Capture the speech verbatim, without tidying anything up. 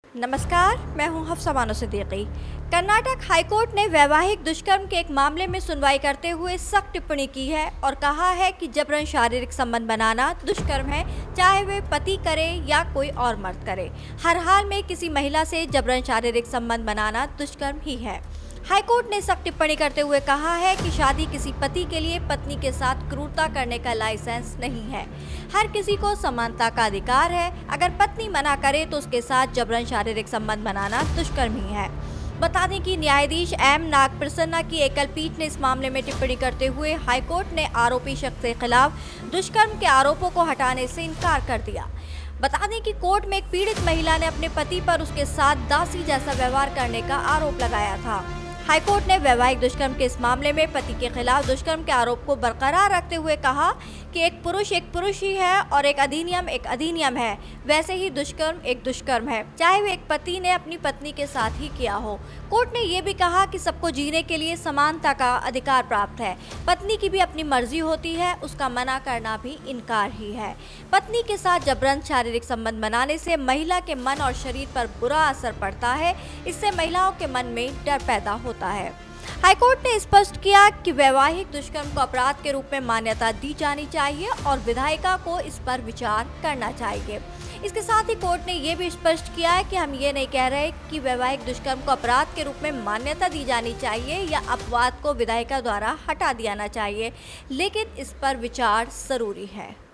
नमस्कार, मैं हूं हफ्सा बानो सिद्दीकी। कर्नाटक हाईकोर्ट ने वैवाहिक दुष्कर्म के एक मामले में सुनवाई करते हुए सख्त टिप्पणी की है और कहा है कि जबरन शारीरिक संबंध बनाना दुष्कर्म है, चाहे वे पति करे या कोई और मर्द करे। हर हाल में किसी महिला से जबरन शारीरिक संबंध बनाना दुष्कर्म ही है। हाईकोर्ट ने सख्त टिप्पणी करते हुए कहा है कि शादी किसी पति के लिए पत्नी के साथ क्रूरता करने का लाइसेंस नहीं है। हर किसी को समानता का अधिकार है। अगर पत्नी मना करे तो उसके साथ जबरन शारीरिक संबंध बनाना दुष्कर्म ही है। बता दें कि न्यायाधीश एम नागप्रसन्ना की एकल पीठ ने इस मामले में टिप्पणी करते हुए हाईकोर्ट ने आरोपी शख्स के खिलाफ दुष्कर्म के आरोपों को हटाने से इनकार कर दिया। बता दें कि कोर्ट में एक पीड़ित महिला ने अपने पति पर उसके साथ दासी जैसा व्यवहार करने का आरोप लगाया था। हाईकोर्ट ने वैवाहिक दुष्कर्म के इस मामले में पति के खिलाफ दुष्कर्म के आरोप को बरकरार रखते हुए कहा कि एक पुरुष एक पुरुष ही है और एक अधिनियम एक अधिनियम है। वैसे ही दुष्कर्म एक दुष्कर्म है, चाहे वह एक पति ने अपनी पत्नी के साथ ही किया हो। कोर्ट ने यह भी कहा कि सबको जीने के लिए समानता का अधिकार प्राप्त है। पत्नी की भी अपनी मर्जी होती है, उसका मना करना भी इनकार ही है। पत्नी के साथ जबरन शारीरिक संबंध बनाने से महिला के मन और शरीर पर बुरा असर पड़ता है। इससे महिलाओं के मन में डर पैदा होता है। हाईकोर्ट ने स्पष्ट किया कि वैवाहिक दुष्कर्म को अपराध के रूप में मान्यता दी जानी चाहिए और विधायिका को इस पर विचार करना चाहिए। इसके साथ ही कोर्ट ने यह भी स्पष्ट किया है कि हम ये नहीं कह रहे कि वैवाहिक दुष्कर्म को अपराध के रूप में मान्यता दी जानी चाहिए या अपवाद को विधायिका द्वारा हटा दिया जाना चाहिए, लेकिन इस पर विचार जरूरी है।